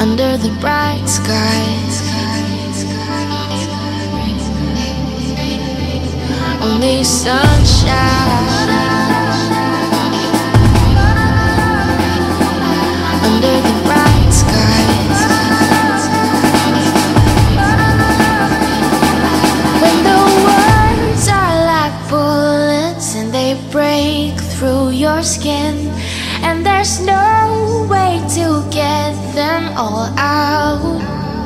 under the bright skies. Only sunshine under the bright skies. When the words are like bullets and they break through your skin, and there's no way to get them all out.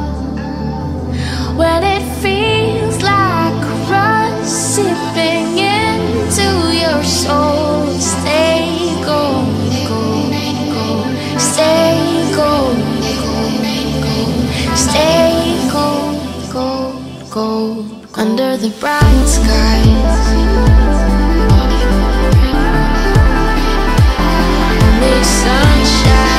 When it feels like rust sipping into your soul, stay gold, gold, gold, stay gold, gold, gold, stay gold, gold, gold, under the bright skies. Only sunshine.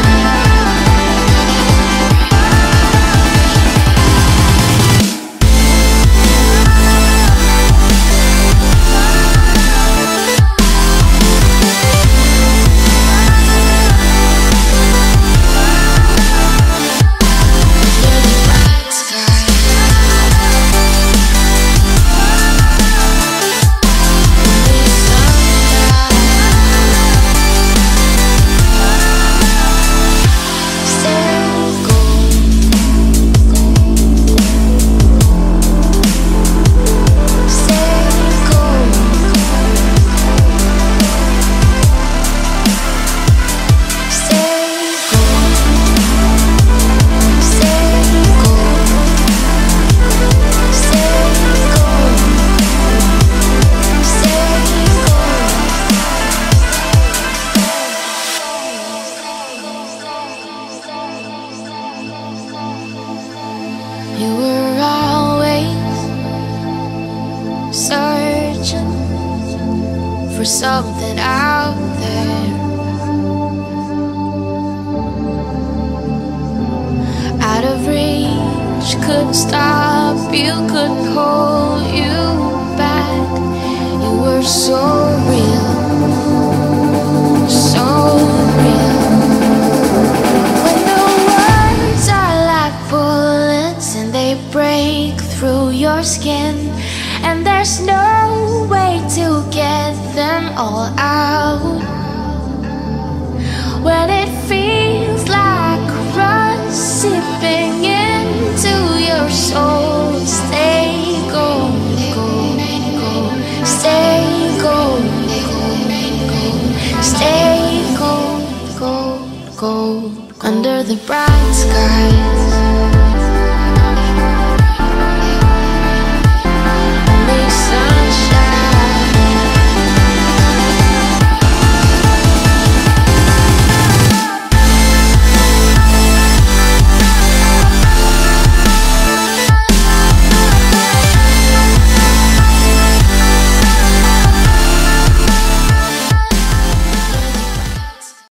You were always searching for something out there, out of reach, couldn't stop you, couldn't hold you back. You were so real, so real. When the words are like bullets and they break through your skin, and there's no way to get them all out. When it feels like rust sipping into your soul, stay gold, gold, gold, stay gold, gold, gold, stay gold, gold, gold, under the bright skies. Only sunshine.